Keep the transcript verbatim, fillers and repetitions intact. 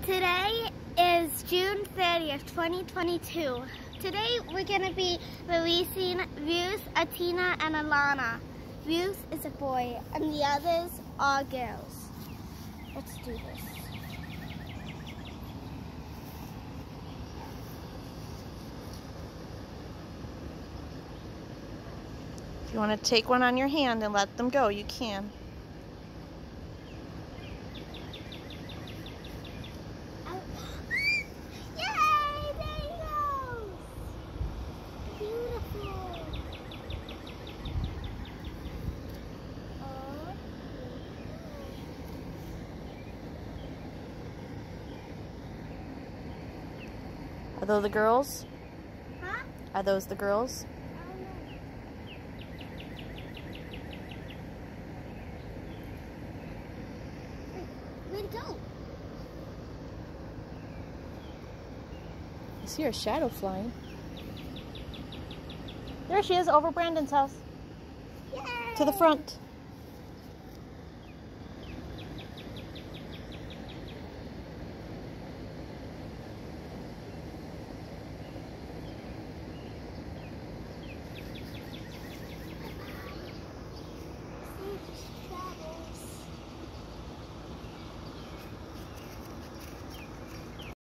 Today is June thirtieth, twenty twenty-two. Today we're going to be releasing Ruth, Attina, and Alanna. Ruth is a boy and the others are girls. Let's do this. If you want to take one on your hand and let them go, you can. Are those the girls? Huh? Are those the girls? I don't know. Where'd it go? I see her shadow flying. There she is, over Brandon's house. Yay! To the front.